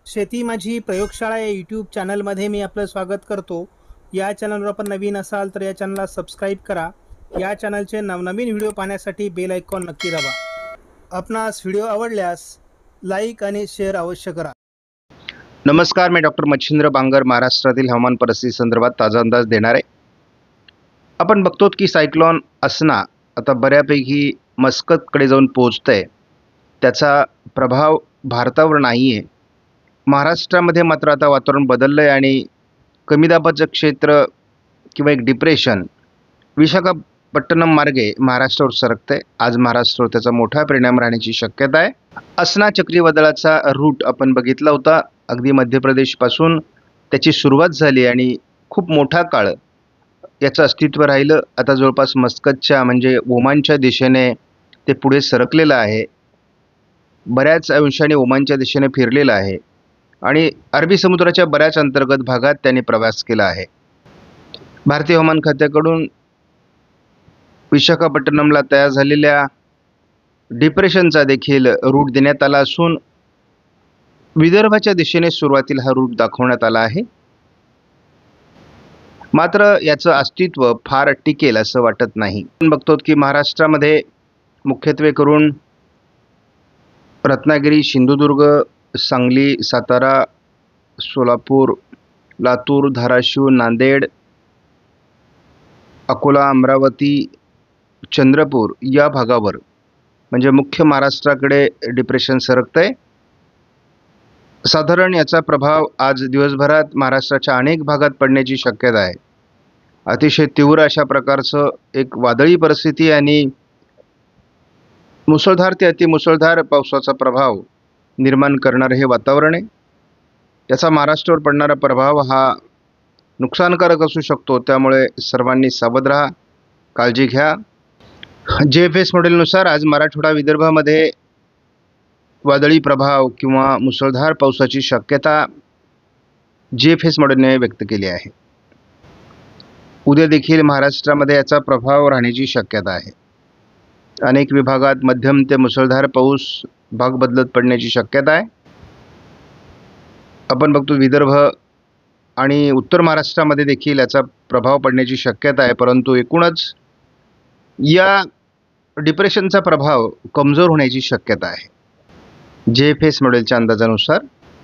शेती माझी प्रयोगशाळा या यूट्यूब चॅनलमध्ये मी आपलं स्वागत करतो. या चॅनलवर आपण नवीन असाल तर या चॅनलला सबस्क्राईब करा. या चॅनलचे नवनवीन व्हिडिओ पाहण्यासाठी बेल आयकॉन नक्की दाबा. आपणास व्हिडिओ आवडल्यास लाईक आणि शेअर अवश्य करा. नमस्कार, मी डॉक्टर मच्छिंद्र बांगर महाराष्ट्रातील हवामान परिस्थिती संदर्भात ताजा अंदाज देणार आहे. आपण बघतो की सायक्लॉन असना आता बऱ्यापैकी मस्कतकडे जाऊन पोहोचतंय. त्याचा प्रभाव भारतावर नाही आहे. महाराष्ट्रामध्ये मात्र आता वातावरण बदललं आहे आणि कमी दाबाचं क्षेत्र किंवा एक डिप्रेशन विशाखापट्टणम मार्गे महाराष्ट्रावर सरकतंय. आज महाराष्ट्रावर त्याचा मोठा परिणाम राहण्याची शक्यता आहे. असना चक्रीवादळाचा रूट आपण बघितला होता. अगदी मध्य प्रदेशपासून त्याची सुरुवात झाली आणि खूप मोठा काळ याचं अस्तित्व राहिलं. आता जवळपास मस्कतच्या म्हणजे ओमानच्या दिशेने ते पुढे सरकलेलं आहे. बऱ्याच अंशाने ओमानच्या दिशेने फिरलेलं आहे आणि अरबी समुद्राच्या बऱ्याच अंतर्गत भागात त्याने प्रवास केला आहे. भारतीय हवामान खात्याकडून विशाखापट्टणमला तयार झालेल्या डिप्रेशनचा देखील रूट देण्यात आला असून विदर्भाच्या दिशेने सुरुवातीला हा रूट दाखवण्यात आला आहे. मात्र याचं अस्तित्व फार टिकेल असं वाटत नाही. आपण बघतो की महाराष्ट्रामध्ये मुख्यत्वे करून रत्नागिरी, सिंधुदुर्ग, सांगली, सातारा, सोलापूर, लातूर, धाराशिव, नांदेड, अकोला, अमरावती, चंद्रपूर या भागावर म्हणजे मुख्य महाराष्ट्राकडे डिप्रेशन सरकतंय. साधारण याचा प्रभाव आज दिवसभरात महाराष्ट्राच्या अनेक भागात पडण्याची शक्यता आहे. अतिशय तीव्र अशा प्रकारचं एक वादळी परिस्थिती आणि मुसळधार ते अतिमुसळधार पावसाचा प्रभाव निर्माण करणारं हे वातावरण आहे. याचा महाराष्ट्रावर पडणारा प्रभाव हा नुकसानकारक असू शकतो. त्यामुळे सर्वांनी सावध राहा, काळजी घ्या. JFS मॉडेलनुसार आज मराठवाडा विदर्भामध्ये वादळी प्रभाव किंवा मुसळधार पावसाची शक्यता JFS मॉडेलने व्यक्त केली आहे. उद्या देखील महाराष्ट्रामध्ये याचा प्रभाव राहण्याची शक्यता आहे. अनेक विभागात मध्यम ते मुसळधार पाऊस भाग बदलत पडण्याची शक्यता आहे. आपण बघतो विदर्भ आणि उत्तर महाराष्ट्रामध्ये देखील याचा प्रभाव पडण्याची शक्यता आहे. परंतु एकूणच या डिप्रेशनचा प्रभाव कमजोर होण्याची शक्यता आहे. JFS मॉडेलच्या अंदाजानुसार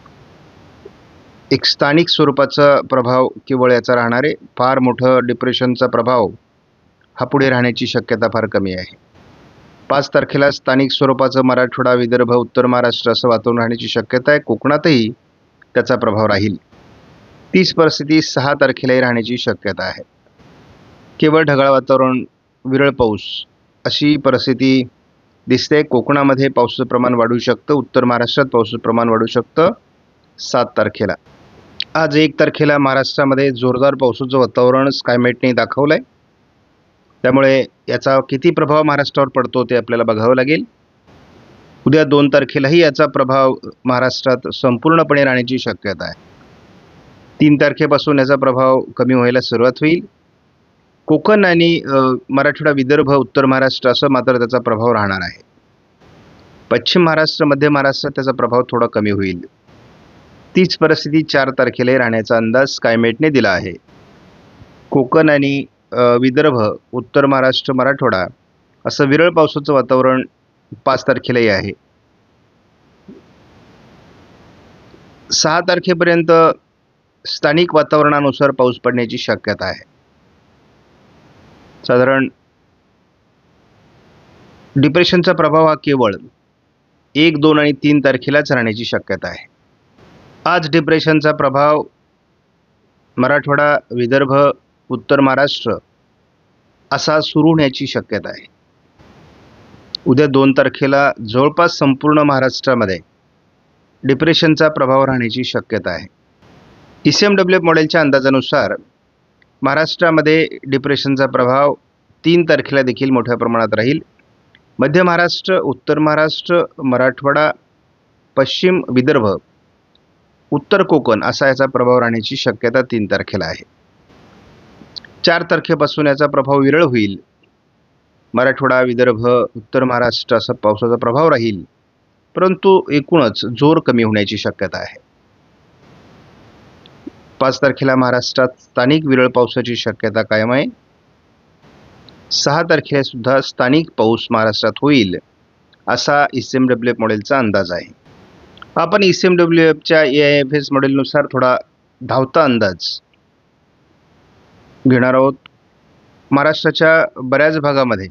एक स्थानिक स्वरूपाचा प्रभाव केवळ याचा राहणार आहे. फार मोठं डिप्रेशनचा प्रभाव हा पुढे राहण्याची शक्यता फार कमी आहे. 5 तारखेला स्थानिक स्वरूपाचं मराठवाडा, विदर्भ, उत्तर महाराष्ट्र असं वातावरण राहण्याची शक्यता आहे. कोकणातही त्याचा प्रभाव राहील. तीच परिस्थिती 6 तारखेलाही राहण्याची शक्यता आहे. केवळ ढगाळ वातावरण, विरळ पाऊस अशी परिस्थिती दिसते. कोकणामध्ये पावसाचं प्रमाण वाढू शकतं. उत्तर महाराष्ट्रात पावसाचं प्रमाण वाढू शकतं 7 तारखेला. आज 1 तारखेला महाराष्ट्रामध्ये जोरदार पावसाचं वातावरण स्कायमेटने दाखवलं आहे. त्यामुळे याचा किती प्रभाव महाराष्ट्रावर पडतो ते आपल्याला बघावं लागेल. उद्या 2 तारखेलाही याचा प्रभाव महाराष्ट्रात संपूर्णपणे राहण्याची शक्यता आहे. 3 तारखेपासून याचा प्रभाव कमी व्हायला सुरुवात होईल. कोकण आणि मराठवाडा, विदर्भ, उत्तर महाराष्ट्र असं मात्र त्याचा प्रभाव राहणार आहे. पश्चिम महाराष्ट्र, मध्य महाराष्ट्रात त्याचा प्रभाव थोडा कमी होईल. तीच परिस्थिती 4 तारखेलाही राहण्याचा अंदाज स्कायमेटने दिला आहे. कोकण आणि विदर्भ, उत्तर महाराष्ट्र, मराठवाडा असं विरळ पावसाचं वातावरण 5 तारखेलाही आहे. 6 तारखेपर्यंत स्थानिक वातावरणानुसार पाऊस पडण्याची शक्यता आहे. साधारण डिप्रेशनचा प्रभाव हा केवळ 1, 2 आणि 3 तारखेलाच राहण्याची शक्यता आहे. आज डिप्रेशनचा प्रभाव मराठवाडा, विदर्भ, उत्तर महाराष्ट्र असा सुरू होण्याची शक्यता आहे. उद्या 2 तारखेला जवळपास संपूर्ण महाराष्ट्रामध्ये डिप्रेशनचा प्रभाव राहण्याची शक्यता आहे. ECMWF मॉडेलच्या अंदाजानुसार महाराष्ट्रामध्ये डिप्रेशनचा प्रभाव 3 तारखेला देखील मोठ्या प्रमाणात राहील. मध्य महाराष्ट्र, उत्तर महाराष्ट्र, मराठवाडा, पश्चिम विदर्भ, उत्तर कोकण असा याचा प्रभाव राहण्याची शक्यता 3 तारखेला आहे. 4 तारखेपासून याचा प्रभाव विरळ होईल. मराठवाडा, विदर्भ, उत्तर महाराष्ट्र असा पावसाचा प्रभाव राहील, परंतु एकूणच जोर कमी होण्याची शक्यता आहे. 5 तारखेला महाराष्ट्रात स्थानिक विरळ पावसाची शक्यता कायम आहे. 6 तारखेला सुद्धा स्थानिक पाऊस महाराष्ट्रात होईल असा ECMWF मॉडेलचा अंदाज आहे. आपण ECMWFच्या AIFS मॉडेलनुसार थोडा धावता अंदाज घेणार आहोत. महाराष्ट्राच्या बऱ्याच भागामध्ये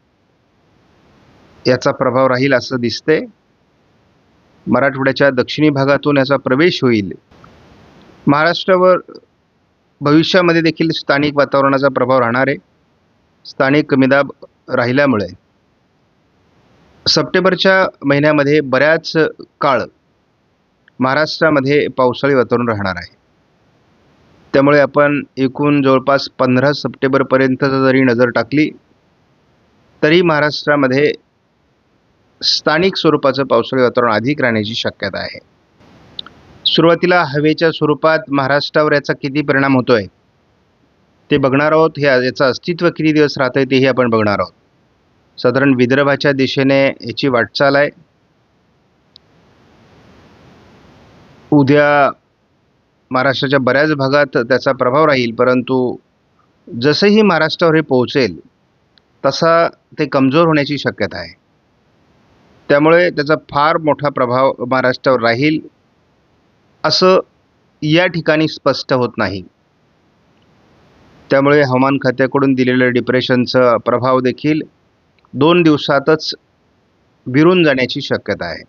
याचा प्रभाव राहील असं दिसते. मराठवाड्याच्या दक्षिणी भागातून याचा प्रवेश होईल. महाराष्ट्रावर भविष्यामध्ये देखील स्थानिक वातावरणाचा प्रभाव राहणार आहे. स्थानिक कमीदाब राहिल्यामुळे सप्टेंबरच्या महिन्यामध्ये बऱ्याच काळ महाराष्ट्रामध्ये पावसाळी वातावरण राहणार आहे. त्यामुळे आपण एकूण जवळपास 15 सप्टेंबरपर्यंत जरी नजर टाकली तरी महाराष्ट्रामध्ये स्थानिक स्वरूपाचं पावसाळी वातावरण अधिक राहण्याची शक्यता आहे. सुरुवातीला हवेच्या स्वरूपात महाराष्ट्रावर याचा किती परिणाम होतोय ते बघणार आहोत. याचं अस्तित्व किती दिवस राहतंय तेही आपण बघणार आहोत. साधारण विदर्भाच्या दिशेने याची वाटचाल आहे. उद्या महाराष्ट्राच्या बऱ्याच भागात त्याचा प्रभाव राहील, परंतु जसंही महाराष्ट्रावर हे पोहोचेल तसा ते कमजोर होण्याची शक्यता आहे. त्यामुळे त्याचा फार मोठा प्रभाव महाराष्ट्रावर राहील असं या ठिकाणी स्पष्ट होत नाही. त्यामुळे हवामान खात्याकडून दिलेल्या डिप्रेशनचा प्रभाव देखील 2 दिवसातच विरून जाण्याची शक्यता आहे.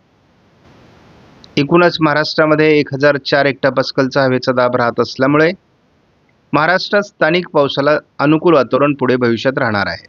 एकूणच महाराष्ट्रामध्ये 1004 हेक्टोपास्कलचा हवेचा दाब राहत असल्यामुळे महाराष्ट्रात स्थानिक पावसाला अनुकूल वातावरण पुढे भविष्यात राहणार आहे.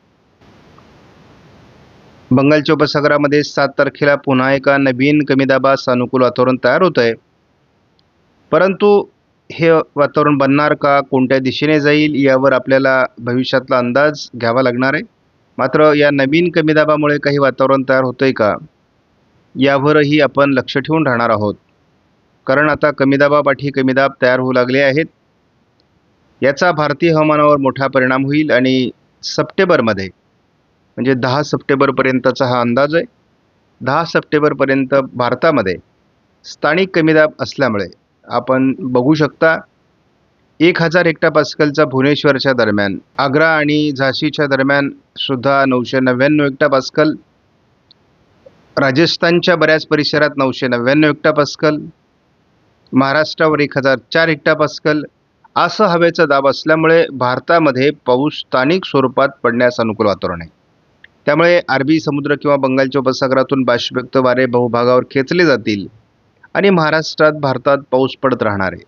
बंगालच्या उपसागरामध्ये 7 तारखेला पुन्हा एका नवीन कमी दाबास अनुकूल वातावरण तयार होत आहे. परंतु हे वातावरण बनणार का, कोणत्या दिशेने जाईल यावर आपल्याला भविष्यातला अंदाज घ्यावा लागणार आहे. मात्र या नवीन कमी दाबामुळे काही वातावरण तयार होतंय का यावरही आपण लक्ष ठेवून राहणार आहोत. कारण आता कमी दाबापाठी कमी दाब तयार होऊ लागले आहेत. याचा भारतीय हवामानावर मोठा परिणाम होईल आणि सप्टेंबरमध्ये म्हणजे 10 सप्टेंबरपर्यंतचा हा अंदाज आहे. 10 सप्टेंबरपर्यंत भारतामध्ये स्थानिक कमी दाब असल्यामुळे आपण बघू शकता 1000 हेक्टोपास्कलचा भुवनेश्वरच्या दरम्यान, आग्रा आणि झाशीच्या दरम्यान सुद्धा 999 हेक्टोपास्कल, राजस्थानच्या बऱ्याच परिसरात 999 हेक्टोपास्कल, महाराष्ट्रावर 1004 हेक्टोपास्कल असं हवेचा दाब असल्यामुळे भारतामध्ये पाऊस स्थानिक स्वरूपात पडण्यास अनुकूल वातावरण आहे. त्यामुळे अरबी समुद्र किंवा बंगालच्या उपसागरातून बाष्पयुक्त वारे बहुभागावर खेचले जातील आणि महाराष्ट्रात भारतात पाऊस पडत राहणार आहे.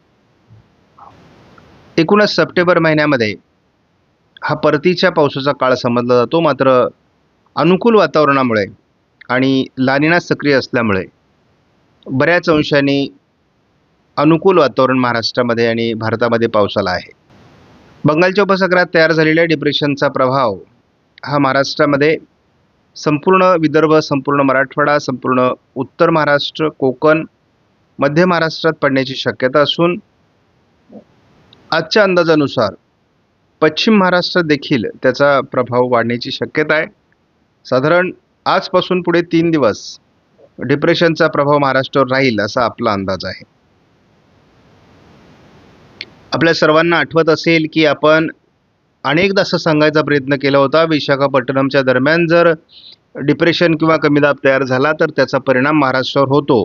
एकूणच सप्टेंबर महिन्यामध्ये हा परतीच्या पावसाचा काळ समजला जातो. मात्र अनुकूल वातावरणामुळे आणि लानिना सक्रिय असल्यामुळे बऱ्याच अंशाने अनुकूल वातावरण महाराष्ट्रामध्ये आणि भारतामध्ये पावसाला आहे. बंगालच्या उपसागरात तयार झालेल्या डिप्रेशनचा प्रभाव हा महाराष्ट्रामध्ये संपूर्ण विदर्भ, संपूर्ण मराठवाडा, संपूर्ण उत्तर महाराष्ट्र, कोकण, मध्य महाराष्ट्रात पडण्याची शक्यता असून आजच्या अंदाजानुसार पश्चिम महाराष्ट्रात देखील त्याचा प्रभाव वाढण्याची शक्यता आहे. साधारण आजपासून पुढे 3 दिवस डिप्रेशनचा प्रभाव महाराष्ट्रावर राहील असा आपला अंदाज आहे. आपल्या सर्वांना आठवत असेल की आपण अनेकदा असं सांगायचा प्रयत्न केला होता, विशाखापट्टणमच्या दरम्यान जर डिप्रेशन किंवा कमी दाब तयार झाला तर त्याचा परिणाम महाराष्ट्रावर होतो.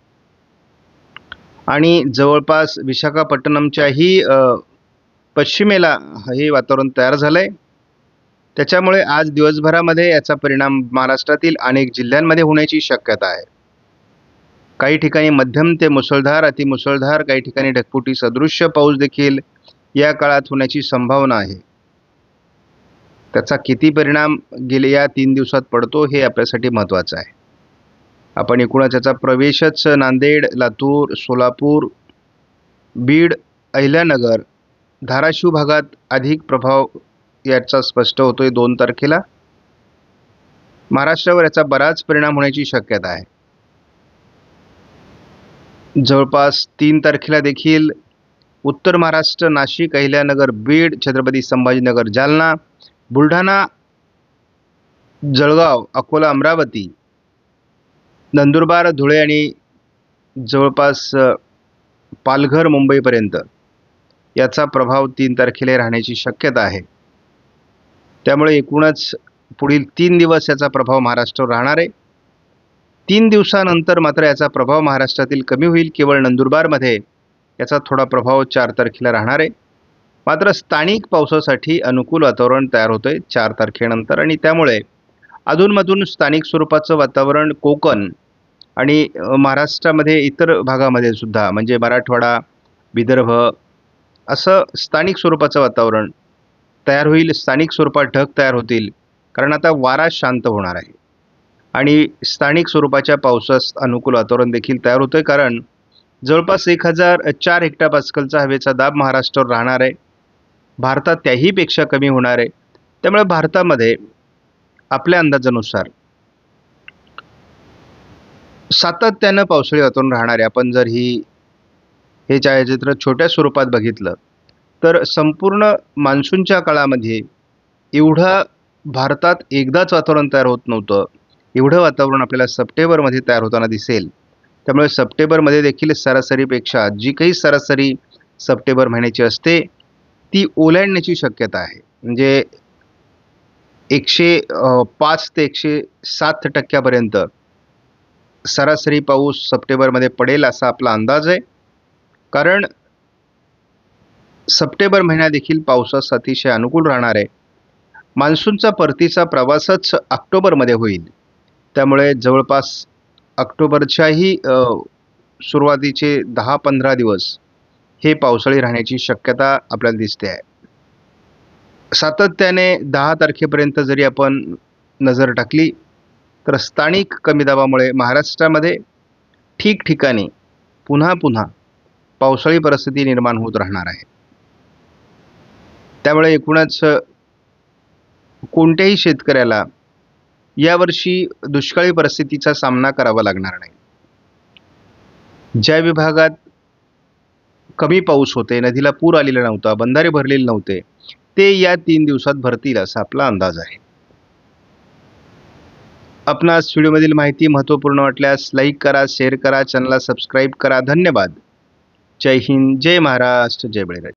आणि जवळपास विशाखापट्टणमच्याही पश्चिमेला हे वातावरण तयार झालं आहे. त्याच्यामुळे आज दिवसभरामध्ये याचा परिणाम महाराष्ट्रातील अनेक जिल्ह्यांमध्ये होण्याची शक्यता आहे. काही ठिकाणी मध्यम ते मुसळधार, अतिमुसळधार, काही ठिकाणी ढगफुटी सदृश्य पाऊस देखील या काळात होण्याची संभावना आहे. त्याचा किती परिणाम गेल्या 3 दिवसात पडतो हे आपल्यासाठी महत्त्वाचं आहे. आपण एकूणच याचा प्रवेशच नांदेड, लातूर, सोलापूर, बीड, अहिल्यानगर, धाराशिव भागात अधिक प्रभाव याचा स्पष्ट होतोय. 2 तारखेला महाराष्ट्रावर याचा बराच परिणाम होण्याची शक्यता आहे. जवळपास 3 तारखेला देखील उत्तर महाराष्ट्र, नाशिक, अहिल्यानगर, बीड, छत्रपती संभाजीनगर, जालना, बुलढाणा, जळगाव, अकोला, अमरावती, नंदुरबार, धुळे आणि जवळपास पालघर, मुंबईपर्यंत याचा प्रभाव 3 तारखेला राहण्याची शक्यता आहे. त्यामुळे एकूणच पुढील 3 दिवस याचा प्रभाव महाराष्ट्रावर राहणार आहे. 3 दिवसानंतर मात्र याचा प्रभाव महाराष्ट्रातील कमी होईल. केवळ नंदुरबारमध्ये याचा थोडा प्रभाव 4 तारखेला राहणार आहे. मात्र स्थानिक पावसासाठी अनुकूल वातावरण तयार होतंय 4 तारखेनंतर आणि त्यामुळे अधूनमधून स्थानिक स्वरूपाचं वातावरण कोकण आणि महाराष्ट्रामध्ये इतर भागामध्ये सुद्धा म्हणजे मराठवाडा, विदर्भ असं स्थानिक स्वरूपाचं वातावरण तयार होईल. स्थानिक स्वरूपात ढग तयार होतील कारण आता वारा शांत होणार आहे आणि स्थानिक स्वरूपाच्या पावसास अनुकूल वातावरण देखील तयार होतंय कारण जवळपास 1004 हेक्टोपास्कलचा हवेचा दाब महाराष्ट्रावर राहणार आहे. भारतात त्याहीपेक्षा कमी होणार आहे. त्यामुळे भारतामध्ये आपल्या अंदाजानुसार सातत्यानं पावसाळी वातावरण राहणार आहे. आपण जर हे छायाचित्र छोट्या स्वरूपात बघितलं तर संपूर्ण मान्सूनच्या काळामध्ये एवढं भारतात एकदाच वातावरण तयार होत नव्हतं. एवढं वातावरण आपल्याला सप्टेंबरमध्ये तयार होताना दिसेल. त्यामुळे सप्टेंबरमध्ये देखील सरासरीपेक्षा जी काही सरासरी सप्टेंबर महिन्याची असते ती ओलांडण्याची शक्यता आहे. म्हणजे 105 ते 107% सरासरी पाऊस सप्टेंबरमध्ये पडेल असा आपला अंदाज आहे. कारण सप्टेंबर महिना देखील पावसास अतिशय अनुकूल राहणार आहे. मान्सूनचा परतीचा प्रवासच ऑक्टोबरमध्ये होईल. त्यामुळे जवळपास ऑक्टोबरच्याही सुरुवातीचे 10-15 दिवस हे पावसाळी राहण्याची शक्यता आपल्याला दिसते आहे. सातत्याने 10 तारखेपर्यंत जरी आपण नजर टाकली तर स्थानिक कमी दाबामुळे महाराष्ट्रामध्ये ठिकठिकाणी पुन्हा पावसाळी परिस्थिती निर्माण होत राहणार आहे. त्यामुळे एकूणच कोणत्याही शेतकऱ्याला यावर्षी दुष्काळी परिस्थितीचा सामना करावा लागणार नाही. ज्या विभागात कमी पाऊस होते, नदीला पूर आलेला नव्हता, बंधारे भरलेले नव्हते, ते या 3 दिवसात भरतील असा आपला अंदाज आहे. आपणास व्हिडिओमधील माहिती महत्त्वपूर्ण वाटल्यास लाईक करा, शेअर करा, चॅनलला सबस्क्राईब करा. धन्यवाद. जय हिंद, जय महाराष्ट्र, जय बळीराजा.